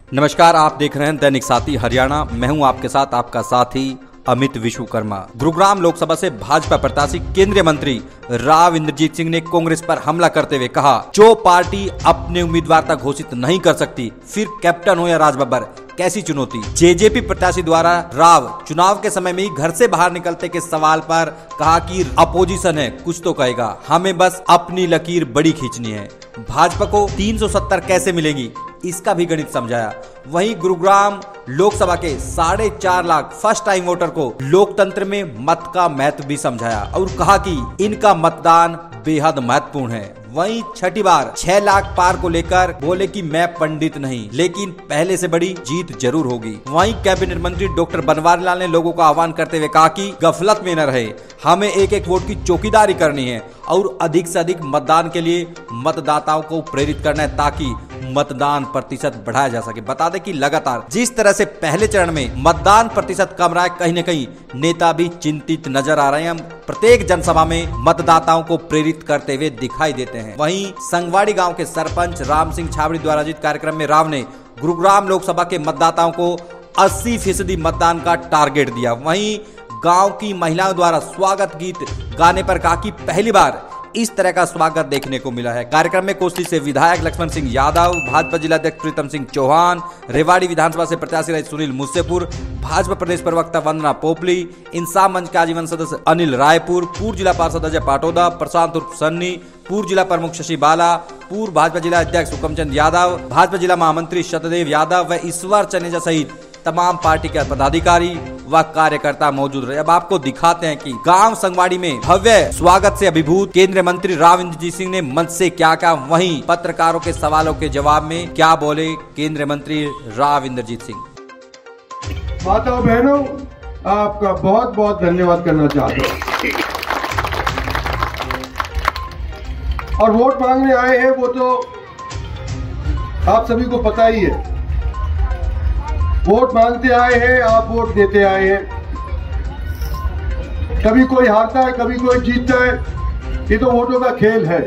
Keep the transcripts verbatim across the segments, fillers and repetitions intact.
नमस्कार, आप देख रहे हैं दैनिक साथी हरियाणा। मैं हूं आपके साथ आपका साथी अमित विश्वकर्मा। गुरुग्राम लोकसभा से भाजपा प्रत्याशी केंद्रीय मंत्री राव इंद्रजीत सिंह ने कांग्रेस पर हमला करते हुए कहा, जो पार्टी अपने उम्मीदवार तक घोषित नहीं कर सकती, फिर कैप्टन हो या राज बब्बर, कैसी चुनौती। जेजेपी प्रत्याशी द्वारा राव चुनाव के समय में ही घर से बाहर निकलते के सवाल पर कहा कि अपोजिशन है, कुछ तो कहेगा, हमें बस अपनी लकीर बड़ी खींचनी है। भाजपा को तीन सौ सत्तर कैसे मिलेगी, इसका भी गणित समझाया। वहीं गुरुग्राम लोकसभा के साढ़े चार लाख फर्स्ट टाइम वोटर को लोकतंत्र में मत का महत्व भी समझाया और कहा कि इनका मतदान बेहद महत्वपूर्ण है। वहीं छठी बार छह लाख पार को लेकर बोले कि मैं पंडित नहीं, लेकिन पहले से बड़ी जीत जरूर होगी। वहीं कैबिनेट मंत्री डॉक्टर बनवारी लाल ने लोगों का आह्वान करते हुए कहा कि गफलत में न रहे, हमें एक एक वोट की चौकीदारी करनी है और अधिक से अधिक मतदान के लिए मतदाताओं को प्रेरित करना है ताकि मतदान प्रतिशत बढ़ाया जा सके। बता दें कि लगातार जिस तरह से पहले चरण में मतदान प्रतिशत कम रहा है, कहीं न कहीं नेता भी चिंतित नजर आ रहे हैं। हम प्रत्येक जनसभा में मतदाताओं को प्रेरित करते हुए दिखाई देते हैं। वहीं संगवाड़ी गांव के सरपंच राम सिंह छाबड़ी द्वारा आयोजित कार्यक्रम में राव ने गुरुग्राम लोकसभा के मतदाताओं को अस्सी फीसदी मतदान का टारगेट दिया। वहीं गांव की महिलाओं द्वारा स्वागत गीत गाने पर कहा कि पहली बार इस तरह का स्वागत देखने को मिला है। कार्यक्रम में कोसली से विधायक लक्ष्मण सिंह यादव, भाजपा जिलाध्यक्ष प्रीतम सिंह चौहान, रेवाड़ी विधानसभा से प्रत्याशी रहे सुनील मुस्सेपुर, भाजपा प्रदेश प्रवक्ता वंदना पोपली, इंसाफ मंच के आजीवन सदस्य अनिल रायपुर, पूर्व जिला पार्षद अजय पाटोदा, प्रशांत उर्फ सन्नी, पूर्व जिला प्रमुख शशि बाला, पूर्व भाजपा जिला अध्यक्ष हुकमचंद यादव, भाजपा जिला महामंत्री सत्यदेव यादव व ईश्वर चनेजा सहित तमाम पार्टी के पदाधिकारी व कार्यकर्ता मौजूद रहे। अब आपको दिखाते हैं कि गांव संगवाड़ी में भव्य स्वागत से अभिभूत केंद्रीय मंत्री राव इंद्रजीत सिंह ने मंच से क्या कहा, वहीं पत्रकारों के सवालों के जवाब में क्या बोले केंद्रीय मंत्री राव इंद्रजीत सिंह। माताओं बहनों, आपका बहुत बहुत धन्यवाद करना चाहता हूँ। और वोट मांगने आए हैं वो तो आप सभी को पता ही है। वोट मांगते आए हैं, आप वोट देते आए हैं। कभी कोई हारता है, कभी कोई जीतता है, ये तो वोटों का खेल है।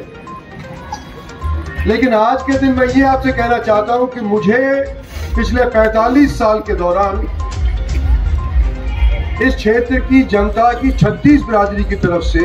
लेकिन आज के दिन मैं ये आपसे कहना चाहता हूं कि मुझे पिछले पैंतालीस साल के दौरान इस क्षेत्र की जनता की छत्तीस बिरादरी की तरफ से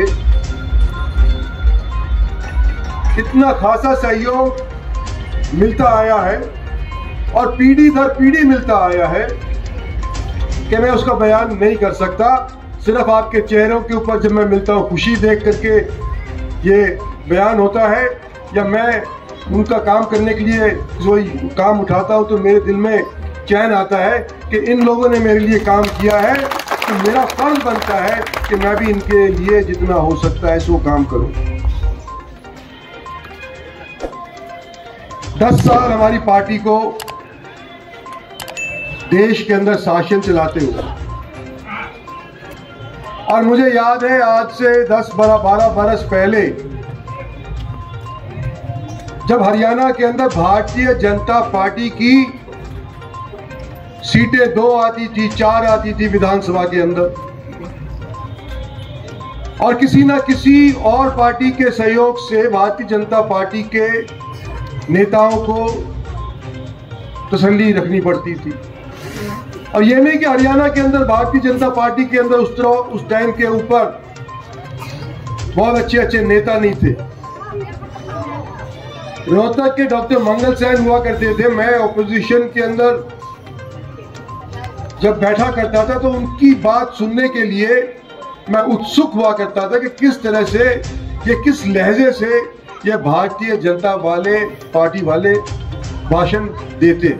इतना खासा सहयोग मिलता आया है और पीढ़ी दर पीढ़ी मिलता आया है कि मैं उसका बयान नहीं कर सकता। सिर्फ आपके चेहरों के ऊपर जब मैं मिलता हूँ खुशी देख करके ये बयान होता है, या मैं उनका काम करने के लिए जो काम उठाता हूँ तो मेरे दिल में चैन आता है कि इन लोगों ने मेरे लिए काम किया है, तो मेरा फर्ज बनता है कि मैं भी इनके लिए जितना हो सकता है सो काम करूँ। दस साल हमारी पार्टी को देश के अंदर शासन चलाते हुए, और मुझे याद है आज से दस बारह बारह बरस पहले जब हरियाणा के अंदर भारतीय जनता पार्टी की सीटें दो आती थी, चार आती थी विधानसभा के अंदर, और किसी ना किसी और पार्टी के सहयोग से भारतीय जनता पार्टी के नेताओं को तसल्ली रखनी पड़ती थी। और ये नहीं कि हरियाणा के अंदर भारतीय जनता पार्टी के अंदर उस तरह उस टाइम के ऊपर बहुत अच्छे अच्छे नेता नहीं थे। रोहतक के डॉक्टर मंगल सैन हुआ करते थे। मैं ऑपोजिशन के अंदर जब बैठा करता था तो उनकी बात सुनने के लिए मैं उत्सुक हुआ करता था कि किस तरह से, ये किस लहजे से ये भारतीय जनता वाले पार्टी वाले भाषण देते।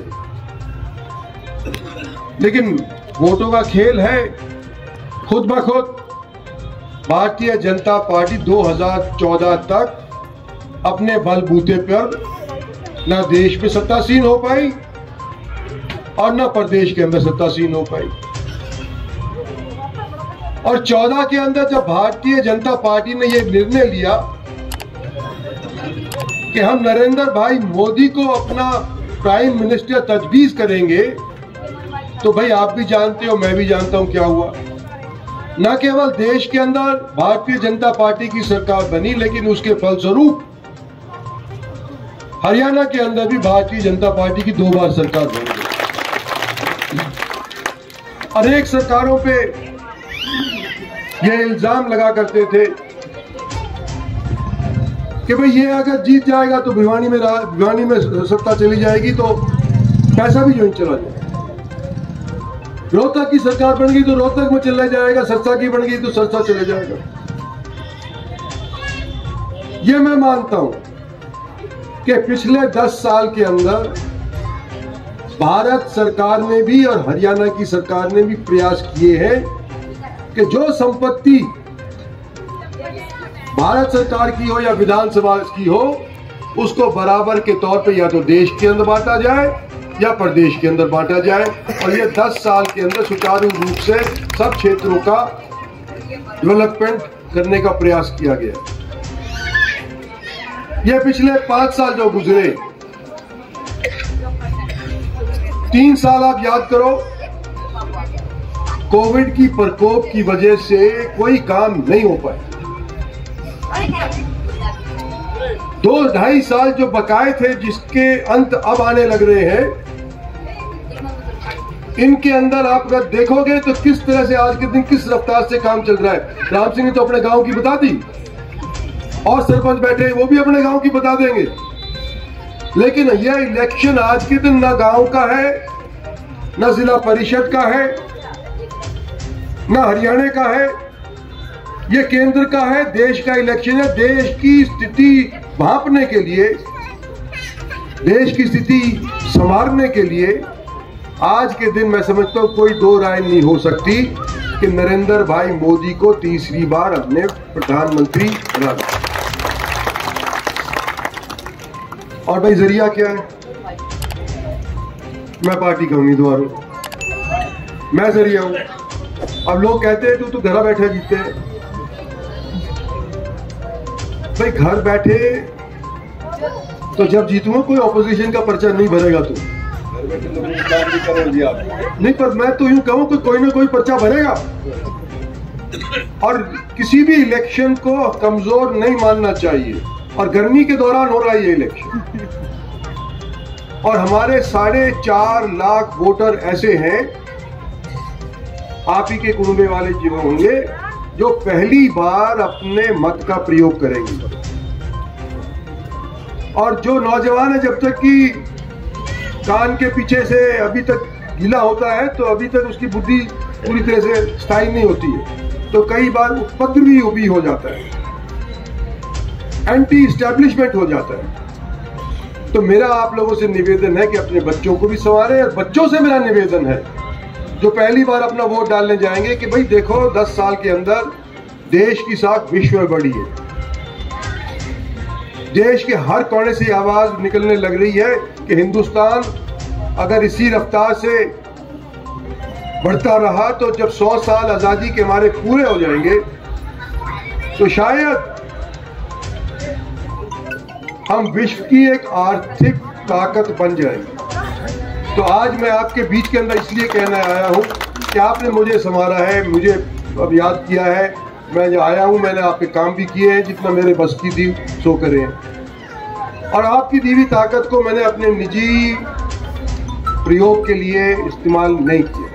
लेकिन वोटों का खेल है। खुद ब खुद भारतीय जनता पार्टी दो हज़ार चौदह तक अपने बलबूते पर न देश में सत्तासीन हो पाई और न प्रदेश के अंदर सत्तासीन हो पाई। और चौदह के अंदर जब भारतीय जनता पार्टी ने यह निर्णय लिया कि हम नरेंद्र भाई मोदी को अपना प्राइम मिनिस्टर तजवीज करेंगे, तो भाई आप भी जानते हो, मैं भी जानता हूं क्या हुआ। न केवल देश के अंदर भारतीय जनता पार्टी की सरकार बनी, लेकिन उसके फलस्वरूप हरियाणा के अंदर भी भारतीय जनता पार्टी की दो बार सरकार बनी। अनेक सरकारों पे ये इल्जाम लगा करते थे कि भाई ये अगर जीत जाएगा तो भिवानी में भिवानी में सत्ता चली जाएगी तो पैसा भी जो चला जाएगा। रोहतक की सरकार बन गई तो रोहतक में चला जाएगा, सरसा की बन गई तो सरसा चले जाएगा। ये मैं मानता हूं कि पिछले दस साल के अंदर भारत सरकार ने भी और हरियाणा की सरकार ने भी प्रयास किए हैं कि जो संपत्ति भारत सरकार की हो या विधानसभा की हो उसको बराबर के तौर पे या तो देश के अंदर बांटा जाए या प्रदेश के अंदर बांटा जाए, और ये दस साल के अंदर सुचारू रूप से सब क्षेत्रों का डेवलपमेंट करने का प्रयास किया गया। ये पिछले पांच साल जो गुजरे, तीन साल आप याद करो कोविड की प्रकोप की वजह से कोई काम नहीं हो पाया। दो ढाई साल जो बकाए थे जिसके अंत अब आने लग रहे हैं, इनके अंदर आप अगर देखोगे तो किस तरह से आज के दिन किस रफ्तार से काम चल रहा है। राम सिंह ने तो अपने गांव की बता दी और सरपंच बैठे वो भी अपने गांव की बता देंगे, लेकिन यह इलेक्शन आज के दिन ना गांव का है, ना जिला परिषद का है, ना हरियाणा का है, ये केंद्र का है, देश का इलेक्शन है। देश की स्थिति भांपने के लिए, देश की स्थिति संवारने के लिए आज के दिन मैं समझता हूं कोई दो राय नहीं हो सकती कि नरेंद्र भाई मोदी को तीसरी बार अपने प्रधानमंत्री बनाना। और भाई जरिया क्या है? मैं पार्टी का उम्मीदवार हूं, मैं जरिया हूं। अब लोग कहते हैं तू तो घर बैठे जीतते हैं। भाई घर बैठे तो जब जीतूंगा कोई ऑपोजिशन का पर्चा नहीं भरेगा तू नहीं, पर मैं तो यूं कहूं कि कोई ना कोई पर्चा भरेगा। और किसी भी इलेक्शन को कमजोर नहीं मानना चाहिए, और गर्मी के दौरान हो रहा है ये इलेक्शन, और हमारे साढ़े चार लाख वोटर ऐसे हैं, आप ही के कुनबे वाले जीवन होंगे, जो पहली बार अपने मत का प्रयोग करेंगे। और जो नौजवान है जब तक कि कान के पीछे से अभी तक गीला होता है तो अभी तक उसकी बुद्धि पूरी तरह से स्थायी नहीं होती है, तो कई बार उपद्रवी भी हो जाता है, एंटी एस्टैब्लिशमेंट हो जाता है। तो मेरा आप लोगों से निवेदन है कि अपने बच्चों को भी संवारें, और बच्चों से मेरा निवेदन है जो पहली बार अपना वोट डालने जाएंगे कि भाई देखो दस साल के अंदर देश की साख विश्व में बढ़ी है, देश के हर कोने से आवाज निकलने लग रही है कि हिंदुस्तान अगर इसी रफ्तार से बढ़ता रहा तो जब सौ साल आजादी के हमारे पूरे हो जाएंगे तो शायद हम विश्व की एक आर्थिक ताकत बन जाएंगे। तो आज मैं आपके बीच के अंदर इसलिए कहने आया हूं कि आपने मुझे संवारा है, मुझे अब याद किया है, मैं जो आया हूं मैंने आपके काम भी किए हैं, जितना मेरे बस की दी सो करे हैं, और आपकी दी हुई ताकत को मैंने अपने निजी प्रयोग के लिए इस्तेमाल नहीं किया।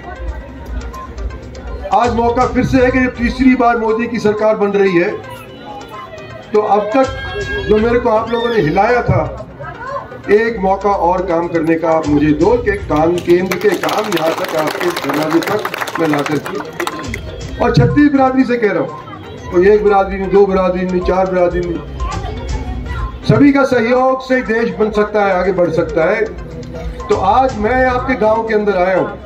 आज मौका फिर से है कि जब तीसरी बार मोदी की सरकार बन रही है तो अब तक जो मेरे को आप लोगों ने हिलाया था, एक मौका और काम करने का आप मुझे दो कि काम केंद्र के काम यहाँ तक आपके दरवाजे तक मैं ला करके, और छत्तीस बिरादरी से कह रहा हूँ, तो एक बिरादरी नहीं, दो बिरादरी नहीं, चार बिरादरी नहीं, सभी का सहयोग से देश बन सकता है, आगे बढ़ सकता है। तो आज मैं आपके गांव के अंदर आया हूँ।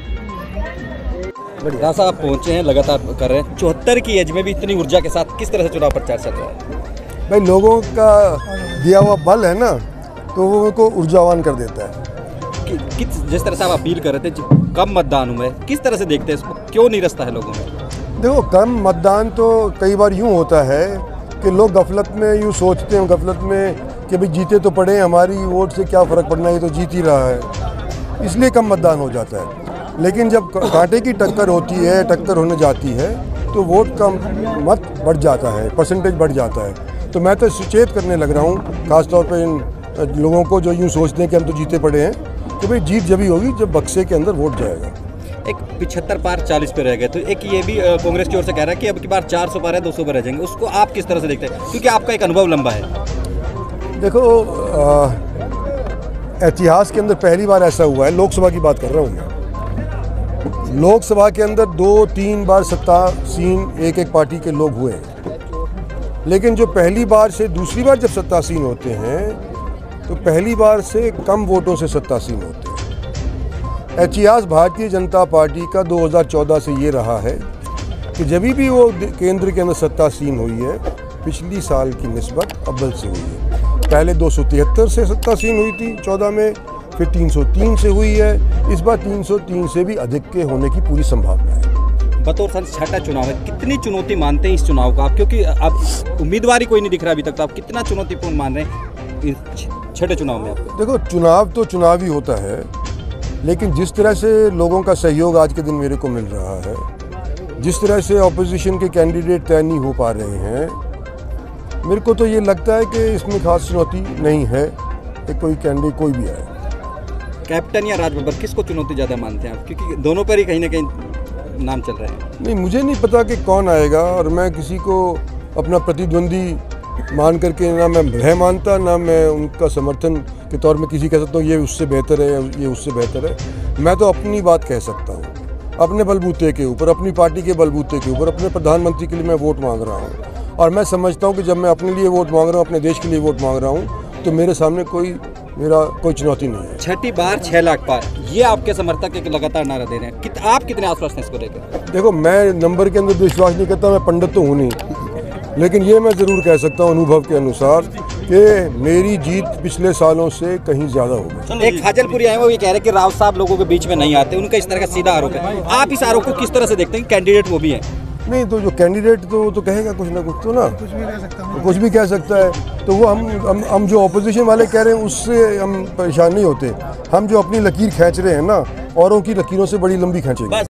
बढ़िया साहब पहुंचे हैं, लगातार कर रहे हैं। चौहत्तर की एज में भी इतनी ऊर्जा के साथ किस तरह से चुनाव प्रचार चल रहा है? भाई लोगों का दिया हुआ बल है ना, तो वो उनको ऊर्जावान कर देता है। कि, किस जिस तरह से आप अपील कर रहे थे कम मतदान हुआ है, किस तरह से देखते हैं इसको, क्यों नहीं रसता है लोगों में? देखो कम मतदान तो कई बार यूँ होता है कि लोग गफलत में यूँ सोचते हैं, गफलत में कि भाई जीते तो पड़े, हमारी वोट से क्या फ़र्क पड़ना, ये तो जीत ही रहा है, इसलिए कम मतदान हो जाता है। लेकिन जब कांटे की टक्कर होती है, टक्कर होने जाती है, तो वोट का मत बढ़ जाता है, परसेंटेज बढ़ जाता है। तो मैं तो सुचेत करने लग रहा हूँ खासतौर पर इन लोगों को जो यूँ सोचते हैं कि हम तो जीते पड़े हैं, कि भाई जीत जब ही होगी जब बक्से के अंदर वोट जाएगा। एक पिछहत्तर पार चालीस पे रह गए, तो एक ये भी अ, कांग्रेस की ओर से कह रहा है कि अब की बार चार सौ पार है, दो सौ पे रह जाएंगे। उसको आप किस तरह से देखते हैं, क्योंकि आपका एक अनुभव लंबा है? देखो, आ, इतिहास के अंदर पहली बार ऐसा हुआ है, लोकसभा की बात कर रहा हूँ मैं, लोकसभा के अंदर दो तीन बार सत्तासीन एक एक पार्टी के लोग हुए हैं, लेकिन जो पहली बार से दूसरी बार जब सत्तासीन होते हैं तो पहली बार से कम वोटों से सत्तासीन होते हैं। इतिहास भारतीय जनता पार्टी का दो हज़ार चौदह से ये रहा है कि जब भी वो केंद्र के अंदर सत्तासीन हुई है, पिछली साल की निस्बत अव्वल से हुई है। पहले दो सौ तिहत्तर से सत्तासीन हुई थी चौदह में, फिर तीन सौ तीन से हुई है, इस बार तीन सौ तीन से भी अधिक के होने की पूरी संभावना है। बतौर सर छठा चुनाव है, कितनी चुनौती मानते हैं इस चुनाव को आप, क्योंकि अब उम्मीदवार ही कोई नहीं दिख रहा अभी तक, तो आप कितना चुनौतीपूर्ण मान रहे हैं इस छठे चुनाव में आपको? देखो, चुनाव तो चुनाव ही होता है, लेकिन जिस तरह से लोगों का सहयोग आज के दिन मेरे को मिल रहा है, जिस तरह से ऑपोजिशन के कैंडिडेट तय नहीं हो पा रहे हैं, मेरे को तो ये लगता है कि इसमें खास चुनौती नहीं है कि कोई कैंडिडेट कोई भी आए। कैप्टन या राज बब्बर, किसको चुनौती ज़्यादा मानते हैं आप, क्योंकि दोनों पर ही कहीं ना कहीं नाम चल रहे हैं? नहीं, मुझे नहीं पता कि कौन आएगा, और मैं किसी को अपना प्रतिद्वंदी मान करके ना मैं भय मानता, ना मैं उनका समर्थन के तौर में किसी कह सकता हूँ ये उससे बेहतर है या ये उससे बेहतर है। मैं तो अपनी बात कह सकता हूँ, अपने बलबूते के ऊपर, अपनी पार्टी के बलबूते के ऊपर, अपने प्रधानमंत्री के लिए मैं वोट मांग रहा हूँ, और मैं समझता हूँ कि जब मैं अपने लिए वोट मांग रहा हूँ, अपने देश के लिए वोट मांग रहा हूँ, तो मेरे सामने कोई मेरा कोई चुनौती नहीं है। छठी बार छह लाख पार, ये आपके समर्थक एक लगातार नारा दे रहे हैं, कित, आप कितने आश्वस्त हैं इसको लेकर? देखो, मैं नंबर के अंदर विश्वास नहीं करता, मैं पंडित तो हूँ नहीं, लेकिन ये मैं ज़रूर कह सकता हूँ अनुभव के अनुसार कि मेरी जीत पिछले सालों से कहीं ज़्यादा होगी। एक फाजलपुरी आए वो ये कह रहे हैं कि राव साहब लोगों के बीच में नहीं आते, उनका इस तरह का सीधा आरोप है। आप इस आरोप को किस तरह से देखते हैं? कैंडिडेट वो भी है। नहीं, तो जो कैंडिडेट तो तो कहेगा कुछ ना कुछ, तो ना कुछ भी कह सकता है, कुछ भी कह सकता है। तो वो हम हम हम जो ऑपोजिशन वाले कह रहे हैं उससे हम परेशान नहीं होते, हम जो अपनी लकीर खींच रहे हैं ना, औरों की लकीरों से बड़ी लंबी खींचेंगे।